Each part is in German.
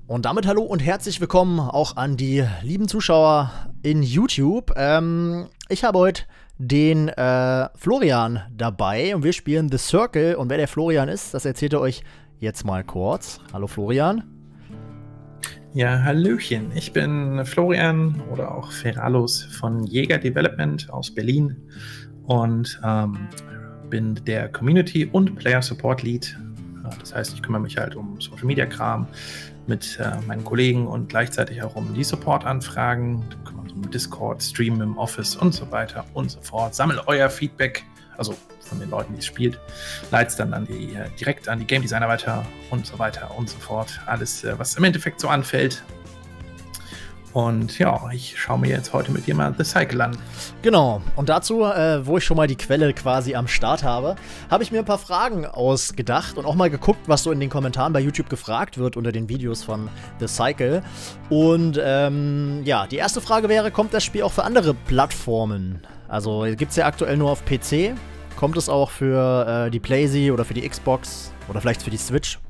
Und damit hallo und herzlich willkommen auch an die lieben Zuschauer in YouTube. Ich habe heute den Florian dabei und wir spielen The Circle. Und wer der Florian ist, das erzählt er euch jetzt mal kurz. Hallo Florian. Ja, hallöchen. Ich bin Florian oder auch Feralus von Jäger Development aus Berlin und bin der Community- und Player-Support-Lead. Das heißt, ich kümmere mich halt um Social-Media-Kram mit meinen Kollegen und gleichzeitig auch um die Support-Anfragen, um Discord, Stream im Office und so weiter und so fort. Sammle euer Feedback, also von den Leuten, die es spielt, leite es dann an direkt an die Game Designer weiter und so weiter und so fort. Alles, was im Endeffekt so anfällt. Und ja, ich schaue mir jetzt heute mit dir mal The Cycle an. Genau, und dazu, wo ich schon mal die Quelle quasi am Start habe, habe ich mir ein paar Fragen ausgedacht und auch mal geguckt, was so in den Kommentaren bei YouTube gefragt wird unter den Videos von The Cycle. Und ja, die erste Frage wäre, kommt das Spiel auch für andere Plattformen? Also gibt es ja aktuell nur auf PC. Kommt es auch für die PlayStation oder für die Xbox oder vielleicht für die Switch?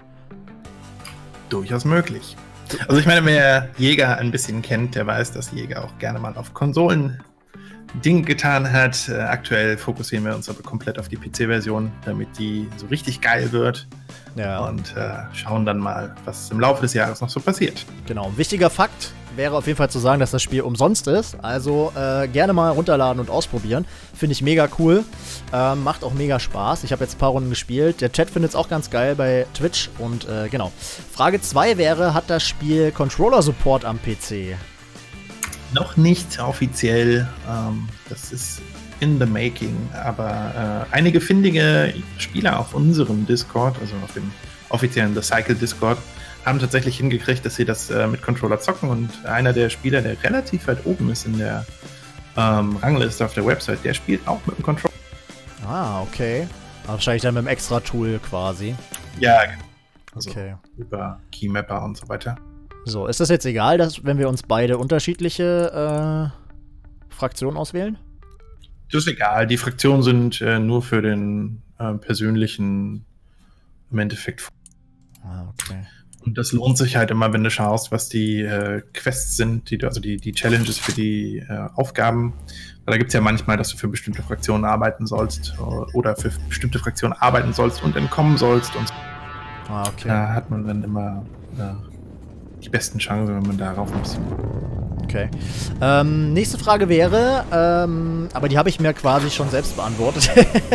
Durchaus möglich. Also ich meine, wer Jäger ein bisschen kennt, der weiß, dass Jäger auch gerne mal auf Konsolen Dinge getan hat. Aktuell fokussieren wir uns aber komplett auf die PC-Version, damit die so richtig geil wird. Ja. Und schauen dann mal, was im Laufe des Jahres noch so passiert. Genau, ein wichtiger Fakt wäre auf jeden Fall zu sagen, dass das Spiel umsonst ist. Also gerne mal runterladen und ausprobieren. Finde ich mega cool. Macht auch mega Spaß. Ich habe jetzt ein paar Runden gespielt. Der Chat findet es auch ganz geil bei Twitch. Und genau. Frage 2 wäre, hat das Spiel Controller-Support am PC? Noch nicht offiziell. Das ist in the making. Aber einige findige Spieler auf unserem Discord, also auf dem offiziellen The Cycle Discord, haben tatsächlich hingekriegt, dass sie das mit Controller zocken. Und einer der Spieler, der relativ weit oben ist in der Rangliste auf der Website, der spielt auch mit dem Controller. Ah, okay. Wahrscheinlich dann mit einem extra Tool quasi. Ja, genau. Also okay. Über Keymapper und so weiter. So, ist das jetzt egal, dass, wenn wir uns beide unterschiedliche Fraktionen auswählen? Das ist egal. Die Fraktionen sind nur für den persönlichen im Endeffekt. Ah, okay. Und das lohnt sich halt immer, wenn du schaust, was die Quests sind, also die Challenges für die Aufgaben. Da gibt es ja manchmal, dass du für bestimmte Fraktionen arbeiten sollst oder für bestimmte Fraktionen arbeiten sollst und entkommen sollst. Und ah, okay. Da hat man dann immer die besten Chancen, wenn man darauf muss. Okay. Nächste Frage wäre, aber die habe ich mir quasi schon selbst beantwortet.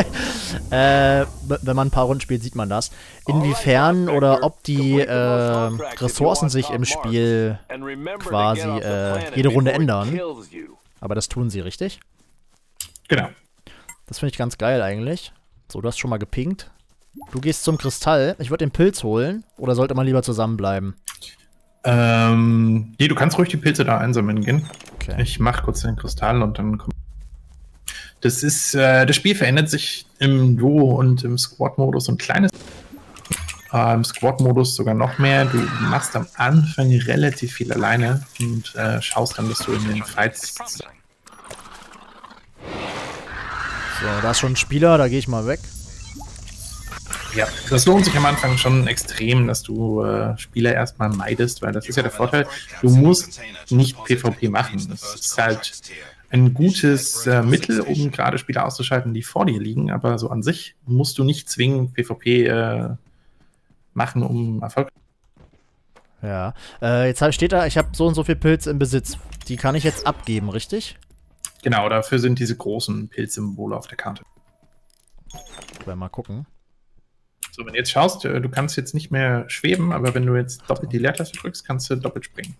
Wenn man ein paar Runden spielt, sieht man das. Inwiefern oder ob die Ressourcen sich im Spiel quasi jede Runde ändern. Aber das tun sie, richtig? Genau. Das finde ich ganz geil eigentlich. So, du hast schon mal gepinkt. Du gehst zum Kristall. Ich würde den Pilz holen. Oder sollte man lieber zusammenbleiben? Nee, du kannst ruhig die Pilze da einsammeln gehen. Okay. Ich mache kurz den Kristall und dann kommt. Das ist, das Spiel verändert sich im Duo und im Squad-Modus ein kleines. Im Squad-Modus sogar noch mehr. Du machst am Anfang relativ viel alleine und schaust dann, dass du in den Fights. So, da ist schon ein Spieler, da gehe ich mal weg. Ja, das lohnt sich am Anfang schon extrem, dass du Spieler erstmal meidest, weil das ist ja der Vorteil, du musst nicht PvP machen. Das ist halt ein gutes Mittel, um gerade Spieler auszuschalten, die vor dir liegen, aber so an sich musst du nicht zwingend PvP machen, um Erfolg. Ja, jetzt steht da, ich habe so und so viel Pilze im Besitz. Die kann ich jetzt abgeben, richtig? Genau, dafür sind diese großen Pilzsymbole auf der Karte. Mal gucken. So, wenn du jetzt schaust, du kannst jetzt nicht mehr schweben, aber wenn du jetzt doppelt die Leertaste drückst, kannst du doppelt springen.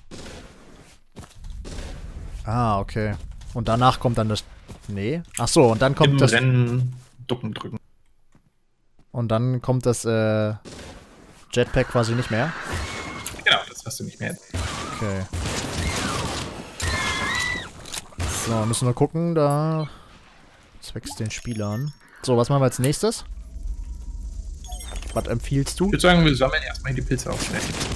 Ah, okay. Und danach kommt dann das... Nee. Ach so, und dann kommt Im das... Rennen ducken drücken. Und dann kommt das Jetpack quasi nicht mehr? Genau, das hast du nicht mehr. Okay. So, müssen wir gucken, da... Zwecks den Spielern. So, was machen wir als nächstes? Was empfiehlst du? Ich würde sagen, wir sammeln erstmal die Pilze auf schnell.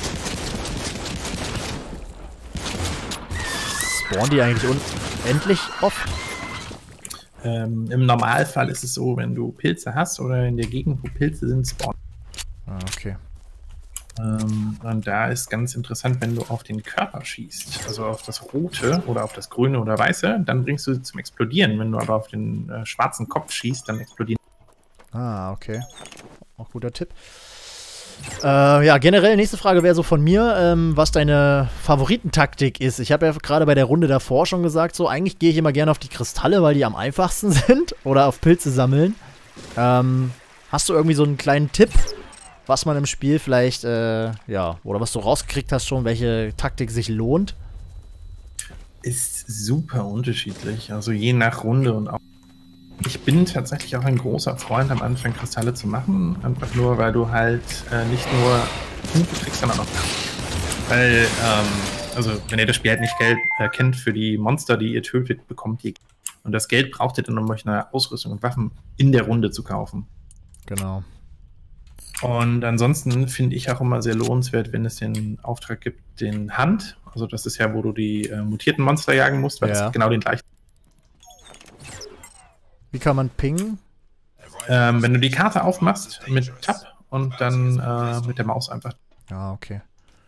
Spawnen die eigentlich unendlich oft? Im Normalfall ist es so, wenn du Pilze hast oder in der Gegend, wo Pilze sind, spawnen. Ah, okay. Und da ist ganz interessant, wenn du auf den Körper schießt, also auf das Rote oder auf das Grüne oder Weiße, dann bringst du sie zum Explodieren. Wenn du aber auf den schwarzen Kopf schießt, dann explodieren. Ah, okay. Auch guter Tipp. Ja, generell, nächste Frage wäre so von mir, was deine Favoritentaktik ist. Ich habe ja gerade bei der Runde davor schon gesagt, so eigentlich gehe ich immer gerne auf die Kristalle, weil die am einfachsten sind. Oder auf Pilze sammeln. Hast du irgendwie so einen kleinen Tipp, was man im Spiel vielleicht, ja, oder was du rausgekriegt hast schon, welche Taktik sich lohnt? Ist super unterschiedlich, also je nach Runde und auch. Ich bin tatsächlich auch ein großer Freund, am Anfang Kristalle zu machen, einfach nur, weil du halt nicht nur Punkte kriegst, sondern auch weil, also wenn ihr das Spiel halt nicht kennt, für die Monster, die ihr tötet, bekommt ihr. Und das Geld braucht ihr dann, um euch eine Ausrüstung und Waffen in der Runde zu kaufen. Genau. Und ansonsten finde ich auch immer sehr lohnenswert, wenn es den Auftrag gibt, den Hunt. Also das ist ja, wo du die mutierten Monster jagen musst, weil es genau den gleichen. Wie kann man pingen? Wenn du die Karte aufmachst mit Tab und dann mit der Maus einfach. Ah, okay.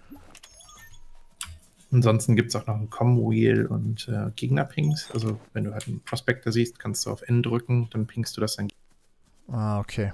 Ansonsten gibt es auch noch ein Com-Wheel und Gegner-Pings. Also wenn du halt einen Prospector siehst, kannst du auf N drücken, dann pingst du das dann. Ah, okay.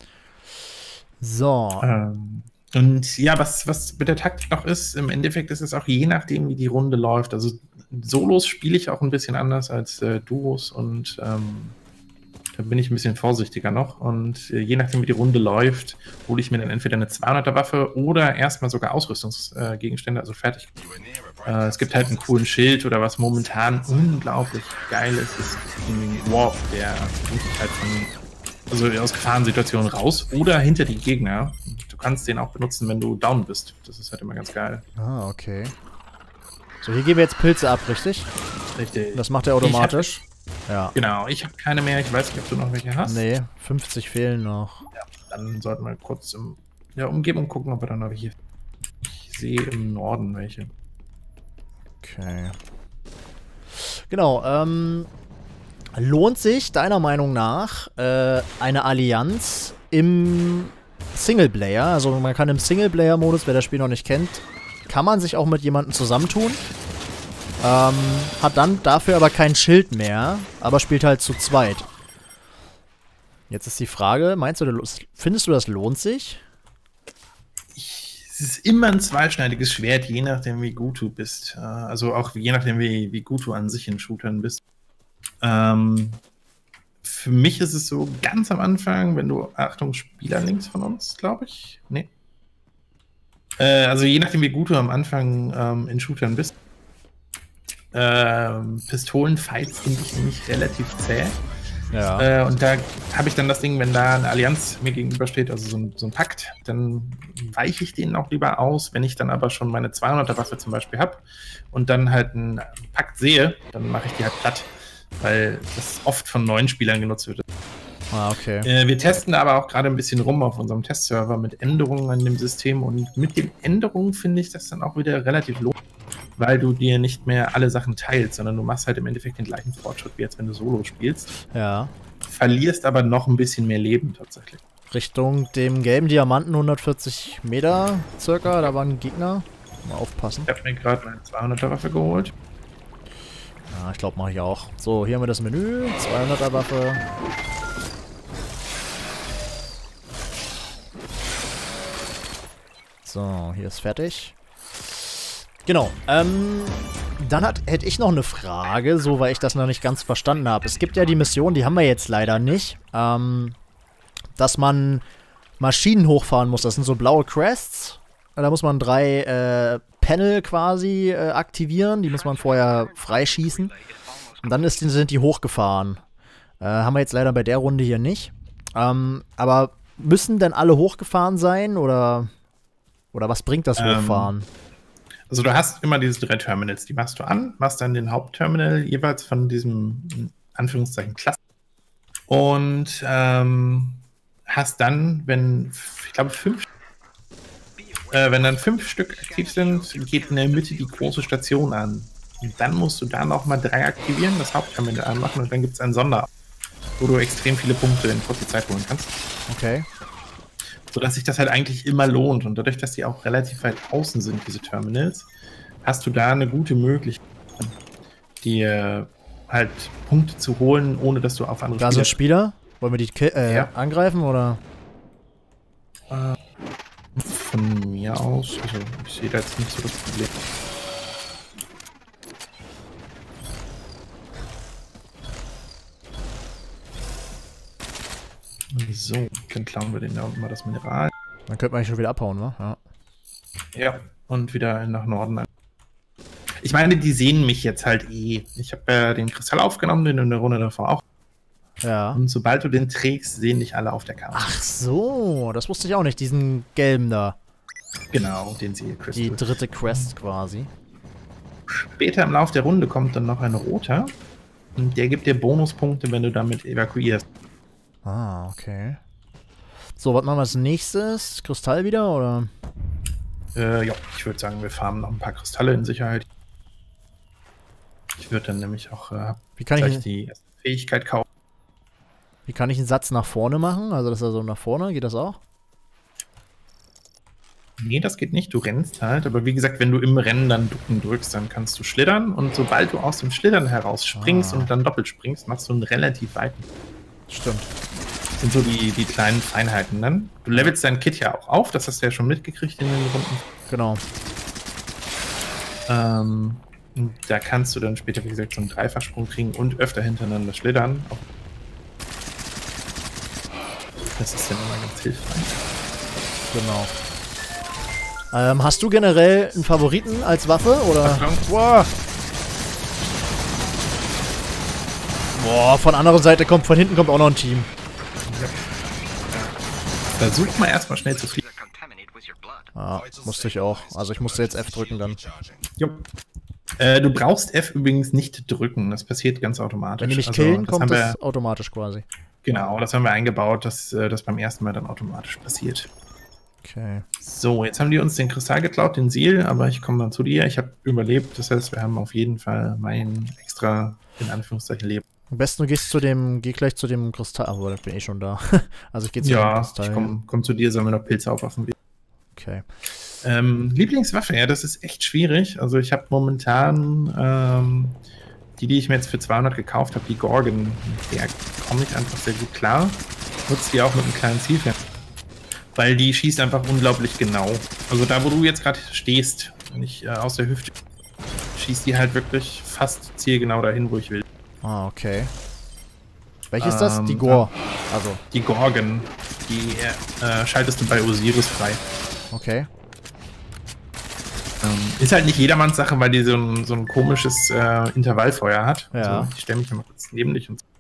So. Und ja, was mit der Taktik noch ist, im Endeffekt ist es auch je nachdem, wie die Runde läuft. Also Solos spiele ich auch ein bisschen anders als Duos und da bin ich ein bisschen vorsichtiger noch. Und je nachdem, wie die Runde läuft, hole ich mir dann entweder eine 200er Waffe oder erstmal sogar Ausrüstungsgegenstände, also fertig. Es gibt halt einen coolen Schild oder was momentan unglaublich geil ist ein Warp, der bringt dich halt aus Gefahrensituationen raus oder hinter die Gegner. Du kannst den auch benutzen, wenn du down bist. Das ist halt immer ganz geil. Ah, okay. So, hier geben wir jetzt Pilze ab, richtig? Richtig. Das macht er automatisch. Ja. Genau, ich habe keine mehr. Ich weiß nicht, ob du noch welche hast. Nee, 50 fehlen noch. Ja, dann sollten wir kurz in der Umgebung gucken, ob wir dann noch welche. Ich sehe im Norden welche. Okay. Genau, lohnt sich deiner Meinung nach eine Allianz im Singleplayer? Also man kann im Singleplayer-Modus, wer das Spiel noch nicht kennt, kann man sich auch mit jemandem zusammentun. Hat dann dafür aber kein Schild mehr, aber spielt halt zu zweit. Jetzt ist die Frage, findest du, das lohnt sich? Es ist immer ein zweischneidiges Schwert, je nachdem, wie gut du bist. Also auch je nachdem, wie gut du an sich in Shootern bist. Für mich ist es so, ganz am Anfang, wenn du, Achtung, Spieler links von uns, glaube ich. Nee. Also je nachdem, wie gut du am Anfang in Shootern bist. Pistolenfights finde ich nämlich relativ zäh. Ja. Und da habe ich dann das Ding, wenn da eine Allianz mir gegenübersteht, also so ein Pakt, dann weiche ich denen auch lieber aus. Wenn ich dann aber schon meine 200er Waffe zum Beispiel habe und dann halt einen Pakt sehe, dann mache ich die halt platt, weil das oft von neuen Spielern genutzt wird. Ah, okay. Wir testen aber auch gerade ein bisschen rum auf unserem Testserver mit Änderungen an dem System und mit den Änderungen finde ich das dann auch wieder relativ lohnend, weil du dir nicht mehr alle Sachen teilst, sondern du machst halt im Endeffekt den gleichen Fortschritt, wie jetzt wenn du Solo spielst. Ja. Verlierst aber noch ein bisschen mehr Leben tatsächlich. Richtung dem gelben Diamanten 140 Meter circa, da waren Gegner. Mal aufpassen. Ich habe mir gerade meine 200er Waffe geholt. Ja, ich glaube, mache ich auch. So, hier haben wir das Menü. 200er Waffe. So, hier ist fertig. Genau, dann hätte ich noch eine Frage, so weil ich das noch nicht ganz verstanden habe. Es gibt ja die Mission, die haben wir jetzt leider nicht, dass man Maschinen hochfahren muss. Das sind so blaue Crests. Da muss man 3 Panel quasi aktivieren. Die muss man vorher freischießen. Und dann sind die hochgefahren. Haben wir jetzt leider bei der Runde hier nicht. Aber müssen denn alle hochgefahren sein? Oder was bringt das Hochfahren? Also du hast immer diese 3 Terminals, die machst du an, machst dann den Hauptterminal jeweils von diesem, in Anführungszeichen, Cluster. Und hast dann, wenn dann 5 Stück aktiv sind, geht in der Mitte die große Station an. Und dann musst du da nochmal 3 aktivieren, das Hauptterminal anmachen und dann gibt es einen Sonder, wo du extrem viele Punkte in kurzer Zeit holen kannst. Okay. Sodass sich das halt eigentlich immer lohnt. Und dadurch, dass die auch relativ weit außen sind, diese Terminals, hast du da eine gute Möglichkeit, dir halt Punkte zu holen, ohne dass du auf andere Da sind Spieler. Wollen wir die ja. angreifen, oder? Von mir aus, also ich sehe da jetzt nicht so das Problem. So, dann klauen wir den da unten mal das Mineral. Dann könnte man eigentlich schon wieder abhauen, ne? Ja. Ja, und wieder nach Norden. Ich meine, die sehen mich jetzt halt eh. Ich habe ja den Kristall aufgenommen, den in der Runde davor auch. Ja. Und sobald du den trägst, sehen dich alle auf der Karte. Ach so, das wusste ich auch nicht, diesen gelben da. Genau, den sehe ich. Die dritte Quest quasi. Später im Lauf der Runde kommt dann noch ein roter. Und der gibt dir Bonuspunkte, wenn du damit evakuierst. Ah, okay. So, was machen wir als nächstes? Kristall wieder, oder? Ja, ich würde sagen, wir farmen noch ein paar Kristalle in Sicherheit. Ich würde dann nämlich auch wie kann ich die erste Fähigkeit kaufen. Wie kann ich einen Satz nach vorne machen? Also, das ist also nach vorne, geht das auch? Nee, das geht nicht. Du rennst halt. Aber wie gesagt, wenn du im Rennen dann Ducken drückst, dann kannst du schlittern. Und sobald du aus dem Schlittern heraus springst und dann doppelt springst, machst du einen relativ weiten. Stimmt. Das sind so die kleinen Feinheiten dann. Du levelst dein Kit ja auch auf. Das hast du ja schon mitgekriegt in den Runden. Genau. Und da kannst du dann später, wie gesagt, so einen Dreifachsprung kriegen und öfter hintereinander schlittern. Das ist dann immer ganz hilfreich. Genau. Hast du generell einen Favoriten als Waffe, oder? Wow. Boah, von anderer Seite von hinten kommt auch noch ein Team. Ja. Versuch mal erstmal schnell zu fliegen. Ah, musste ich auch. Also ich musste jetzt F drücken dann. Jo. Du brauchst F übrigens nicht drücken, das passiert ganz automatisch. Wenn die mich killen, kommt das automatisch quasi. Genau, das haben wir eingebaut, dass das beim ersten Mal dann automatisch passiert. Okay. So, jetzt haben die uns den Kristall geklaut, den Seal, aber ich komme dann zu dir. Ich habe überlebt, das heißt, wir haben auf jeden Fall mein extra, in Anführungszeichen, Leben. Am besten du geh gleich zu dem Kristall. Aber da bin ich schon da. Also ich gehe zu dem Kristall. Ja, ich komm zu dir, sollen wir noch Pilze aufwaffen. Okay. Lieblingswaffe, ja, das ist echt schwierig. Also ich habe momentan die ich mir jetzt für 200 gekauft habe, die Gorgon. Mit der komme ich einfach sehr gut klar. Nutze die auch mit einem kleinen Zielfeld. Weil die schießt einfach unglaublich genau. Also da, wo du jetzt gerade stehst, wenn ich aus der Hüfte schießt die halt wirklich fast zielgenau dahin, wo ich will. Ah, okay. Welche ist das? Die Gore. Also. Die Gorgon. Die schaltest du bei Osiris frei. Okay. Ist halt nicht jedermanns Sache, weil die so ein komisches Intervallfeuer hat. Ja. Also, ich stelle mich mal kurz neben dich und.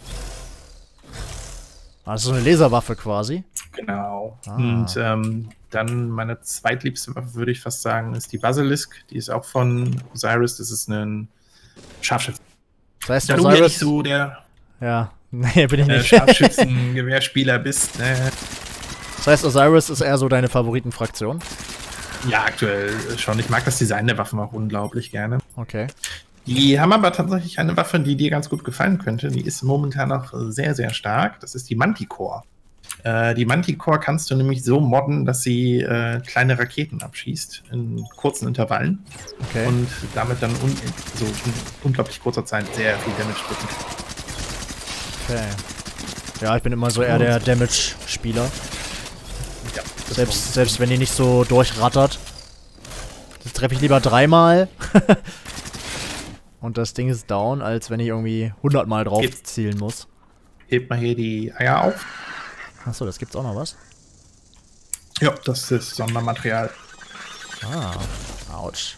Also so eine Laserwaffe quasi. Genau. Ah. Und dann meine zweitliebste Waffe, würde ich fast sagen, ist die Basilisk. Die ist auch von Osiris. Das ist ein Scharfschütze. Das heißt, da Osiris, du ja nicht so der nee, bin ich nicht. Scharfschützen-Gewehrspieler bist. Ne? Das heißt, Osiris ist eher so deine Favoritenfraktion? Ja, aktuell schon. Ich mag das Design der Waffen auch unglaublich gerne. Okay. Die haben aber tatsächlich eine Waffe, die dir ganz gut gefallen könnte. Die ist momentan auch sehr, sehr stark. Das ist die Manticore. Die Manticore kannst du nämlich so modden, dass sie kleine Raketen abschießt in kurzen Intervallen. Okay. Und damit dann in unglaublich kurzer Zeit sehr viel Damage drücken. Okay. Ja, ich bin immer so eher der Damage-Spieler. Ja, selbst wenn die nicht so durchrattert. Das treffe ich lieber 3-mal. Und das Ding ist down, als wenn ich irgendwie 100-mal drauf zielen muss. Hebt mal hier die Eier auf. Achso, das gibt's auch noch was? Ja, das ist Sondermaterial. Ah, ouch.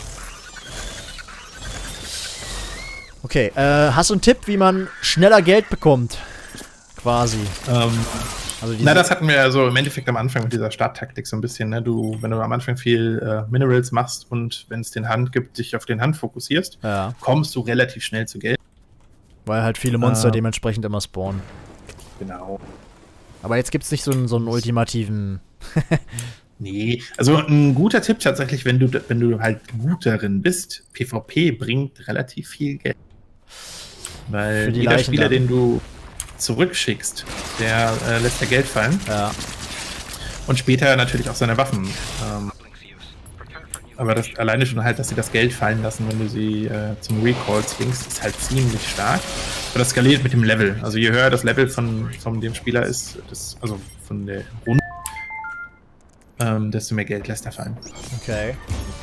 Okay, hast du einen Tipp, wie man schneller Geld bekommt? Quasi. Also das hatten wir ja so im Endeffekt am Anfang mit dieser Starttaktik so ein bisschen. Ne? Wenn du am Anfang viel Minerals machst und wenn es den Hand gibt, dich auf den Hand fokussierst, kommst du relativ schnell zu Geld. Weil halt viele Monster dementsprechend immer spawnen. Genau. Aber jetzt gibt es nicht so einen ultimativen... Nee, also ein guter Tipp tatsächlich, wenn du halt gut darin bist, PvP bringt relativ viel Geld. Weil jeder Spieler, den du zurückschickst, der lässt ja Geld fallen. Ja. Und später natürlich auch seine Waffen. Aber das alleine schon halt, dass sie das Geld fallen lassen, wenn du sie zum Recall zwingst, ist halt ziemlich stark. Aber das skaliert mit dem Level. Also je höher das Level von dem Spieler ist, also von der Runde, desto mehr Geld lässt er fallen. Okay.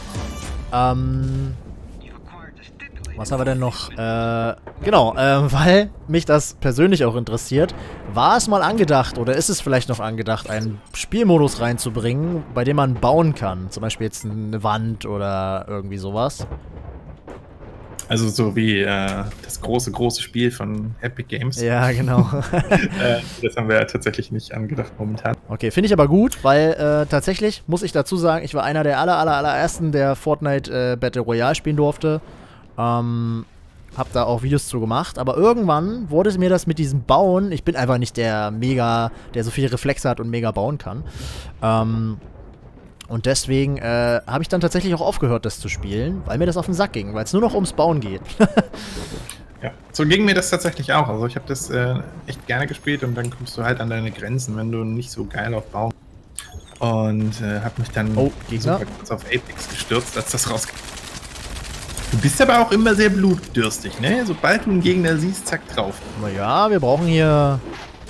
Was haben wir denn noch? Genau, weil mich das persönlich auch interessiert. War es mal angedacht oder ist es vielleicht noch angedacht, einen Spielmodus reinzubringen, bei dem man bauen kann? Zum Beispiel jetzt eine Wand oder irgendwie sowas? Also so wie das große Spiel von Epic Games. Ja, genau. Das haben wir ja tatsächlich nicht angedacht momentan. Okay, finde ich aber gut, weil tatsächlich, muss ich dazu sagen, ich war einer der allerersten, der Fortnite Battle Royale spielen durfte. Hab da auch Videos zu gemacht, aber irgendwann wurde mir das mit diesem Bauen, ich bin einfach nicht der so viele Reflexe hat und mega bauen kann. Und deswegen habe ich dann tatsächlich auch aufgehört, das zu spielen, weil mir das auf den Sack ging, weil es nur noch ums Bauen geht. Ja, so ging mir das tatsächlich auch. Also ich habe das echt gerne gespielt und dann kommst du halt an deine Grenzen, wenn du nicht so geil auf Bauen. Und habe mich dann super kurz auf Apex gestürzt, als das rauskam. Du bist aber auch immer sehr blutdürstig, ne? Sobald du einen Gegner siehst, zack, drauf. Naja, wir brauchen hier...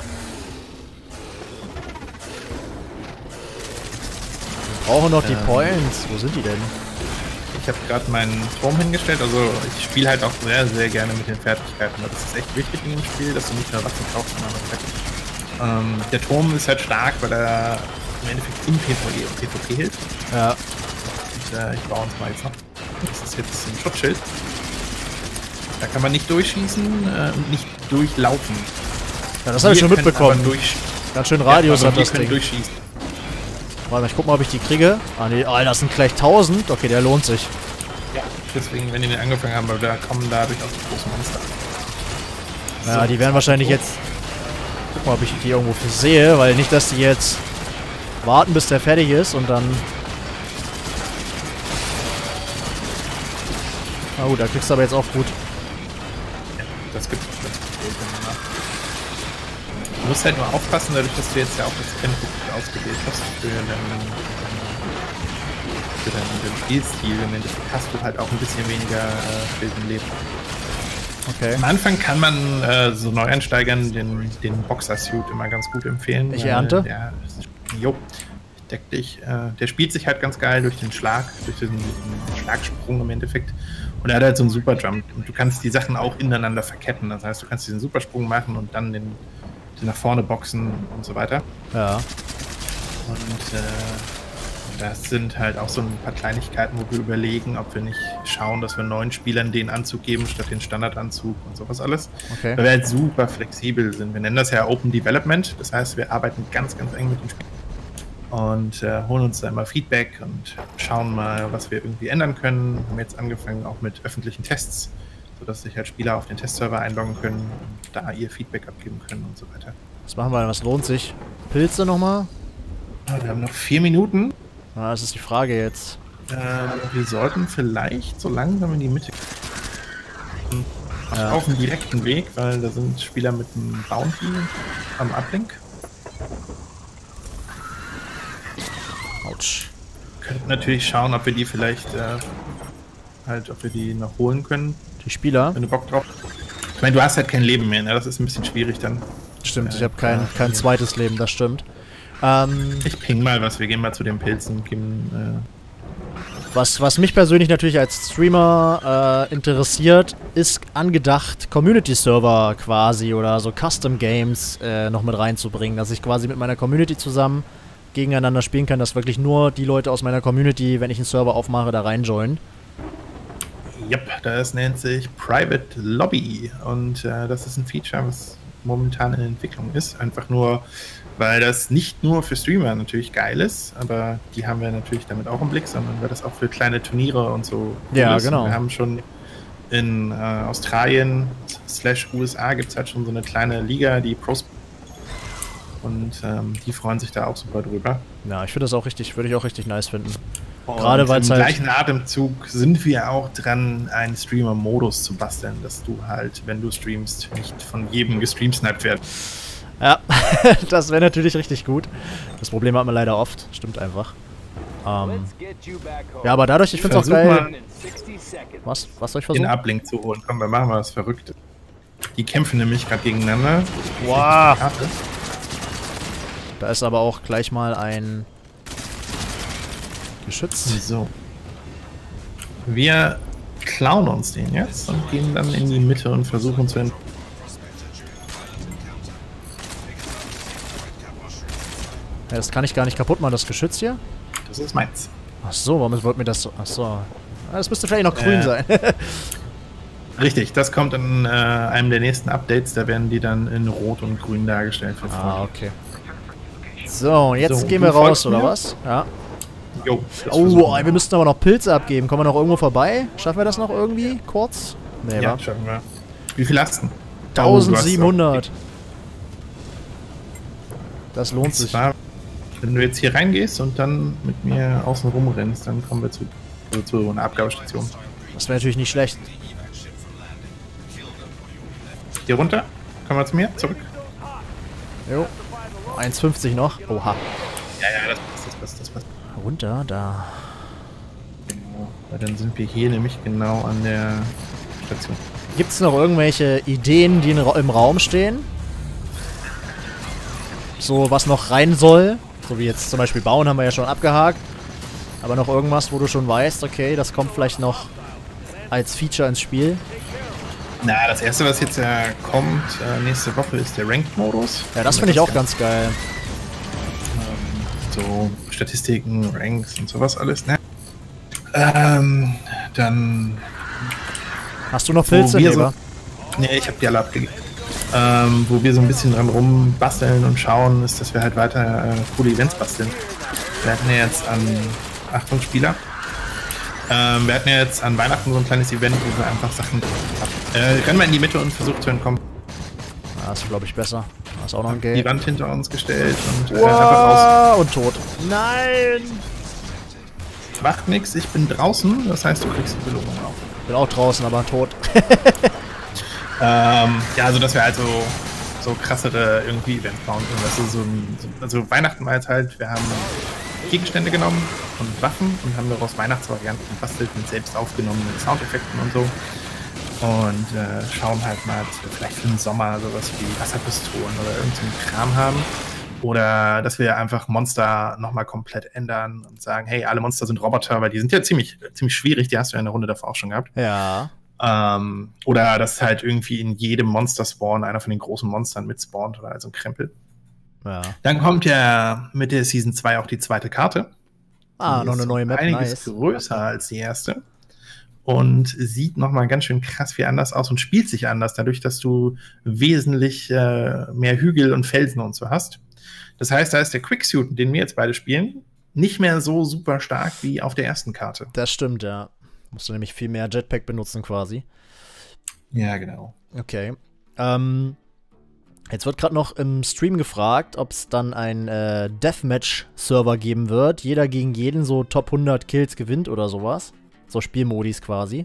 Wir brauchen noch die Points. Wo sind die denn? Ich habe gerade meinen Turm hingestellt. Also ich spiele halt auch sehr, sehr gerne mit den Fertigkeiten. Das ist echt wichtig in dem Spiel, dass du nicht nur Waffen kaufst, sondern auch der Turm ist halt stark, weil er im Endeffekt in PvE und PvP hilft. Ja. Und ich baue uns mal jetzt noch. Das ist jetzt ein Schutzschild. Da kann man nicht durchschießen und nicht durchlaufen. Ja, das habe ich schon mitbekommen. Ganz schön Radius hat das Ding. Durchschießen. Warte mal, ich guck mal, ob ich die kriege. Ah, nee, das sind gleich 1000. Okay, der lohnt sich. Ja, deswegen, wenn die den angefangen haben, da kommen da durchaus die großen Monster. Ja, die werden wahrscheinlich jetzt... Guck mal, ob ich die irgendwo sehe, weil nicht, dass die jetzt warten, bis der fertig ist und dann... Na gut, da kriegst du aber jetzt auch gut. Ja, das gibt's auch. Du musst halt nur aufpassen, dadurch, dass du jetzt ja auch das Tempo ausgewählt hast für deinen Spielstil. Im Endeffekt hast du halt auch ein bisschen weniger wilden Leben. Okay. Am Anfang kann man so Neueinsteigern den Boxer-Suit immer ganz gut empfehlen. Ich ernte? Deck dich. Der spielt sich halt ganz geil durch den Schlag, durch diesen Schlagsprung im Endeffekt. Und er hat halt so einen Super-Jump. Und du kannst die Sachen auch ineinander verketten. Das heißt, du kannst diesen Supersprung machen und dann den nach vorne boxen und so weiter. Ja. Und das sind halt auch so ein paar Kleinigkeiten, wo wir überlegen, ob wir nicht schauen, dass wir neuen Spielern den Anzug geben, statt den Standardanzug und sowas alles. Okay. Weil wir halt super flexibel sind. Wir nennen das ja Open Development. Das heißt, wir arbeiten ganz, ganz eng mit den Spielern. Und holen uns da immer Feedback und schauen mal, was wir irgendwie ändern können. Wir haben jetzt angefangen auch mit öffentlichen Tests, sodass sich halt Spieler auf den Testserver einloggen können und da ihr Feedback abgeben können und so weiter. Was machen wir denn? Was lohnt sich? Pilze nochmal? Wir haben noch 4 Minuten. Ah, das ist die Frage jetzt. Wir sollten vielleicht so langsam in die Mitte auf dem direkten Weg, weil da sind Spieler mit einem Bounty am Uplink. Autsch. Könnten natürlich schauen, ob wir die vielleicht ob wir die noch holen können. Die Spieler? Wenn du Bock drauf hast. Ich meine, du hast halt kein Leben mehr, ne? Das ist ein bisschen schwierig dann. Stimmt, ich habe kein zweites Leben, das stimmt. Ich ping mal was, wir gehen mal zu den Pilzen. Was mich persönlich natürlich als Streamer interessiert, ist angedacht, Community-Server quasi oder so Custom-Games noch mit reinzubringen, dass ich quasi mit meiner Community zusammen gegeneinander spielen kann, dass wirklich nur die Leute aus meiner Community, wenn ich einen Server aufmache, da reinjoinen. Yep, das nennt sich Private Lobby und das ist ein Feature, was momentan in Entwicklung ist. Einfach nur, weil das nicht nur für Streamer natürlich geil ist, aber die haben wir natürlich damit auch im Blick, sondern weil das auch für kleine Turniere und so ja, ist. genau. Wir haben schon in Australien / USA gibt es halt schon so eine kleine Liga, die Pros, und die freuen sich da auch super drüber. Ja, ich finde das auch richtig, würde ich auch richtig nice finden. Gerade weil es halt... Im gleichen Atemzug sind wir auch dran, einen Streamer-Modus zu basteln, dass du halt, wenn du streamst, nicht von jedem gestreamsniped wirst. Ja. Das wäre natürlich richtig gut. Das Problem hat man leider oft. Stimmt einfach. Ja, aber dadurch, ich finde es auch geil. Was soll ich versuchen? Den Uplink zu holen. Komm, wir machen mal was Verrücktes. Die kämpfen nämlich gerade gegeneinander. Wow. Da ist aber auch gleich mal ein Geschütz. So. Wir klauen uns den jetzt und gehen dann in die Mitte und versuchen zu entkommen. Ja, das kann ich gar nicht kaputt machen, das Geschütz hier. Das ist meins. Ach so, warum wird mir das so... Ach so. Das müsste vielleicht noch grün sein. Richtig, das kommt in einem der nächsten Updates. Da werden die dann in Rot und Grün dargestellt. Okay. So, jetzt gehen wir raus, oder was? Ja. Jo, oh, wir müssten aber noch Pilze abgeben. Kommen wir noch irgendwo vorbei? Schaffen wir das noch irgendwie? Kurz? Nee, ja, schaffen wir. Wie viel hast du? 1700. Das lohnt sich. Wenn du jetzt hier reingehst und dann mit mir außen rum rennst, dann kommen wir zu einer Abgabestation. Das wäre natürlich nicht schlecht. Hier runter? Kommen wir zu mir? Zurück? Jo. 1,50 noch. Oha. Ja, das passt. Runter, da. Genau. Weil dann sind wir hier nämlich genau an der Station. Gibt es noch irgendwelche Ideen, die im Raum stehen? So, was noch rein soll? So wie jetzt zum Beispiel bauen haben wir ja schon abgehakt. Aber noch irgendwas, wo du schon weißt, okay, das kommt vielleicht noch als Feature ins Spiel. Na, das erste, was jetzt kommt nächste Woche, ist der Ranked-Modus. Ja, das finde ich auch ganz geil. So Statistiken, Ranks und sowas alles, ne? Dann... Hast du noch Pilze, Ne, ich habe die alle abgegeben. Wo wir so ein bisschen dran rumbasteln und schauen, ist, dass wir halt weiter coole Events basteln. Wir hatten ja jetzt an... Achtung, Spieler. Wir hatten ja jetzt an Weihnachten so ein kleines Event, wo wir einfach Sachen... rennen wir in die Mitte und versuchen zu entkommen. Das ist, glaube ich, besser. Da ist auch noch ein Gate. Die Wand hinter uns gestellt und einfach raus. Und tot. Nein! Macht nix, ich bin draußen, das heißt, du kriegst die Belohnung auch. Bin auch draußen, aber tot. Ja, also dass wir halt so krassere irgendwie Events bauen können. Weißt du, also Weihnachten war jetzt halt, wir haben Gegenstände genommen und Waffen und haben daraus Weihnachtsvarianten gebastelt mit selbst aufgenommenen Soundeffekten und so. Und schauen halt mal, dass wir vielleicht für den Sommer sowas wie Wasserpistolen oder irgendeinen Kram haben. Oder dass wir einfach Monster nochmal komplett ändern und sagen, hey, alle Monster sind Roboter, weil die sind ja ziemlich schwierig, die hast du ja in der Runde davor auch schon gehabt. Ja. Oder dass halt irgendwie in jedem Monster-Spawn einer von den großen Monstern mitspawnt oder also ein Krempel. Ja. Dann kommt ja mit der Season 2 auch die zweite Karte. Ah, noch eine neue Map, einiges größer als die erste. Und sieht nochmal ganz schön krass viel anders aus und spielt sich anders, dadurch, dass du wesentlich mehr Hügel und Felsen und so hast. Das heißt, da ist der Quicksuit, den wir jetzt beide spielen, nicht mehr so super stark wie auf der ersten Karte. Das stimmt, ja. Musst du nämlich viel mehr Jetpack benutzen quasi. Ja, genau. Okay. Jetzt wird gerade noch im Stream gefragt, ob es dann einen Deathmatch-Server geben wird. Jeder gegen jeden so Top 100 Kills gewinnt oder sowas. So Spielmodis quasi.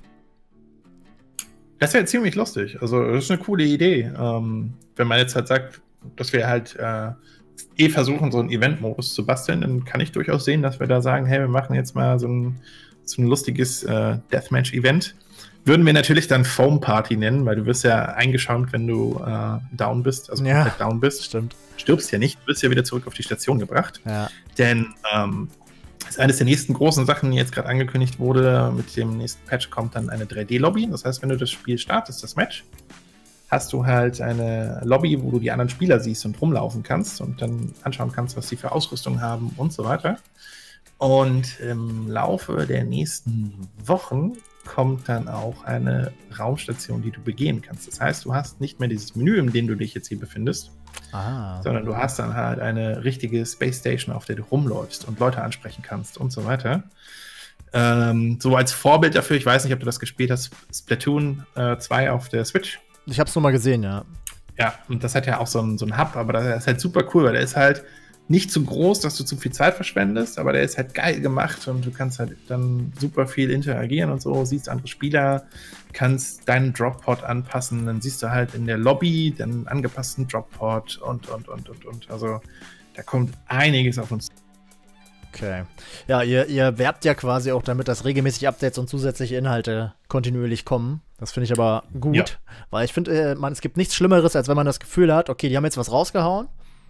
Das wäre ziemlich lustig. Also, das ist eine coole Idee. Wenn man jetzt halt sagt, dass wir halt versuchen, so einen Event-Modus zu basteln, dann kann ich durchaus sehen, dass wir da sagen, hey, wir machen jetzt mal so ein lustiges Deathmatch-Event. Würden wir natürlich dann Foam Party nennen, weil du wirst ja eingeschäumt, wenn du down bist, also komplett down bist. Stimmt. Stirbst ja nicht, du wirst ja wieder zurück auf die Station gebracht. Ja. Denn das ist eines der nächsten großen Sachen, die jetzt gerade angekündigt wurde. Mit dem nächsten Patch kommt dann eine 3D-Lobby. Das heißt, wenn du das Spiel startest, das Match, hast du halt eine Lobby, wo du die anderen Spieler siehst und rumlaufen kannst und dann anschauen kannst, was sie für Ausrüstung haben und so weiter. Und im Laufe der nächsten Wochen kommt dann auch eine Raumstation, die du begehen kannst. Das heißt, du hast nicht mehr dieses Menü, in dem du dich jetzt hier befindest, sondern du hast dann halt eine richtige Space Station, auf der du rumläufst und Leute ansprechen kannst und so weiter. So als Vorbild dafür, ich weiß nicht, ob du das gespielt hast, Splatoon 2 auf der Switch. Ich hab's nur mal gesehen, ja. Ja, und das hat ja auch so einen Hub, aber das ist halt super cool, weil der ist halt nicht zu groß, dass du zu viel Zeit verschwendest, aber der ist halt geil gemacht und du kannst halt dann super viel interagieren und so, siehst andere Spieler, kannst deinen Droppod anpassen, dann siehst du halt in der Lobby den angepassten Droppod und. Also da kommt einiges auf uns. Okay. Ja, ihr werbt ja quasi auch damit, dass regelmäßig Updates und zusätzliche Inhalte kontinuierlich kommen. Das finde ich aber gut, ja. Weil ich finde, es gibt nichts Schlimmeres, als wenn man das Gefühl hat, okay, die haben jetzt was rausgehauen,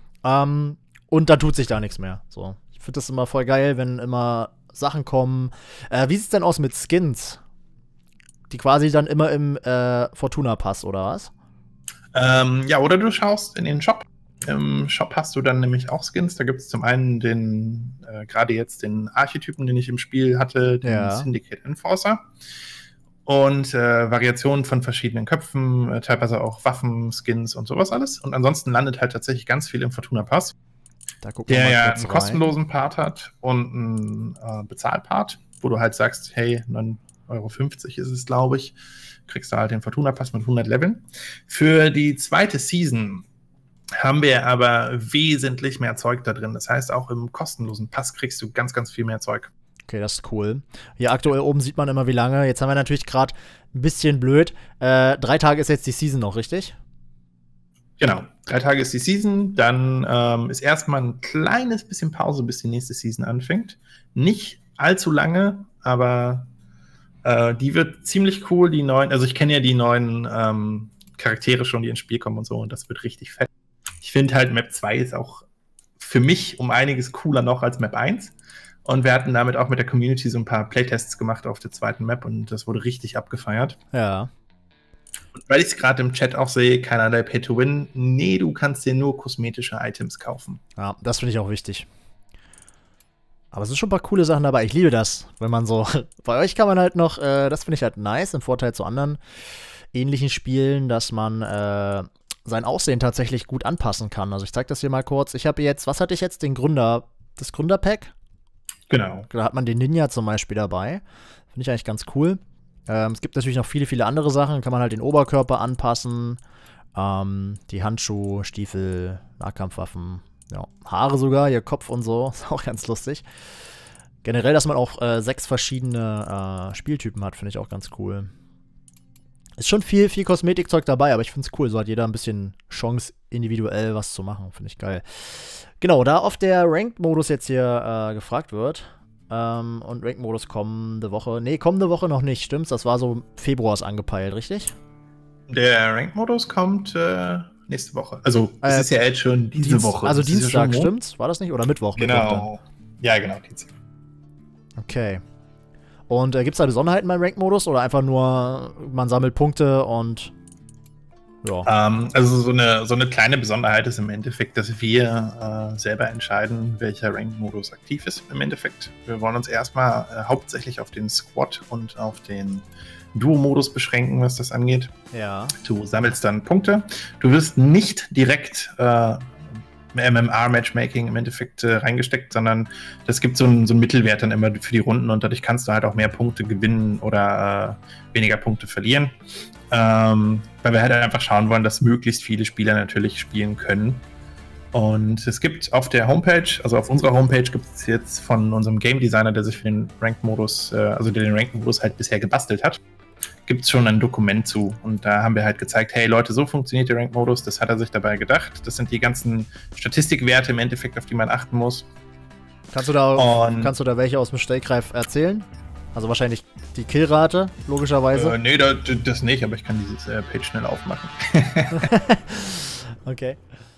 und dann tut sich da nichts mehr. So. Ich finde das immer voll geil, wenn immer Sachen kommen. Wie sieht's denn aus mit Skins? Die quasi dann immer im Fortuna-Pass, oder was? Ja, oder du schaust in den Shop. Im Shop hast du dann nämlich auch Skins. Da gibt es zum einen gerade jetzt den Archetypen, den ich im Spiel hatte, den Syndicate Enforcer. Und Variationen von verschiedenen Köpfen, teilweise auch Waffen, Skins und sowas alles. Und ansonsten landet halt tatsächlich ganz viel im Fortuna Pass. Da der ja einen kostenlosen Part hat und einen Bezahlpart, wo du halt sagst, hey, 9,50 € ist es, glaube ich, kriegst du halt den Fortuna Pass mit 100 Leveln. Für die zweite Season haben wir aber wesentlich mehr Zeug da drin. Das heißt, auch im kostenlosen Pass kriegst du ganz, ganz viel mehr Zeug. Okay, das ist cool. Hier aktuell oben sieht man immer, wie lange. Jetzt haben wir natürlich gerade ein bisschen blöd. 3 Tage ist jetzt die Season noch, richtig? Genau, 3 Tage ist die Season. Dann ist erstmal ein kleines bisschen Pause, bis die nächste Season anfängt. Nicht allzu lange, aber die wird ziemlich cool. Die neuen, also ich kenne ja die neuen Charaktere schon, die ins Spiel kommen und so. Und das wird richtig fett. Ich finde halt, Map 2 ist auch für mich um einiges cooler noch als Map 1. Und wir hatten damit auch mit der Community so ein paar Playtests gemacht auf der zweiten Map und das wurde richtig abgefeiert. Ja. Und weil ich es gerade im Chat auch sehe, keinerlei Pay-to-Win. Nee, du kannst dir nur kosmetische Items kaufen. Ja, das finde ich auch wichtig. Aber es sind schon ein paar coole Sachen dabei. Ich liebe das, wenn man so. Bei euch kann man halt noch, das finde ich halt nice, im Vorteil zu anderen ähnlichen Spielen, dass man sein Aussehen tatsächlich gut anpassen kann. Also ich zeige das hier mal kurz. Ich habe jetzt, was hatte ich jetzt? Das Gründerpack? Genau. Da hat man den Ninja zum Beispiel dabei. Finde ich eigentlich ganz cool. Es gibt natürlich noch viele, viele andere Sachen. Kann man halt den Oberkörper anpassen. Die Handschuhe, Stiefel, Nahkampfwaffen. Ja, Haare sogar, ihr Kopf und so. Ist auch ganz lustig. Generell, dass man auch 6 verschiedene Spieltypen hat, finde ich auch ganz cool. Ist schon viel Kosmetikzeug dabei, aber ich finde es cool. So hat jeder ein bisschen Chance, individuell was zu machen. Finde ich geil. Genau, da auf der Ranked-Modus jetzt hier gefragt wird. Und Ranked-Modus kommende Woche. Nee, kommende Woche noch nicht, stimmt's? Das war so Februars angepeilt, richtig? Der Ranked-Modus kommt nächste Woche. Also, es ist ja jetzt schon diese Woche. Also das Dienstag, ja stimmt's? War das nicht? Oder Mittwoch? Genau. Ja, genau, Dienstag. Okay. Und gibt es da Besonderheiten beim Ranked-Modus oder einfach nur, man sammelt Punkte und ja? Also so eine kleine Besonderheit ist im Endeffekt, dass wir selber entscheiden, welcher Ranked-Modus aktiv ist im Endeffekt. Wir wollen uns erstmal hauptsächlich auf den Squad und auf den Duo-Modus beschränken, was das angeht. Ja. Du sammelst dann Punkte. Du wirst nicht direkt MMR-Matchmaking im Endeffekt reingesteckt, sondern das gibt so einen Mittelwert dann immer für die Runden und dadurch kannst du halt auch mehr Punkte gewinnen oder weniger Punkte verlieren. Weil wir halt einfach schauen wollen, dass möglichst viele Spieler natürlich spielen können. Und es gibt auf der Homepage, also auf unserer Homepage gibt es jetzt von unserem Game Designer, der sich für den Ranked-Modus, also der den Ranked-Modus halt bisher gebastelt hat, gibt es schon ein Dokument zu. Und da haben wir halt gezeigt, hey Leute, so funktioniert der Ranked-Modus, das hat er sich dabei gedacht. Das sind die ganzen Statistikwerte im Endeffekt, auf die man achten muss. Kannst du da welche aus dem Stegreif erzählen? Also wahrscheinlich die Killrate, logischerweise. Nee, das nicht, aber ich kann dieses Page schnell aufmachen. Okay.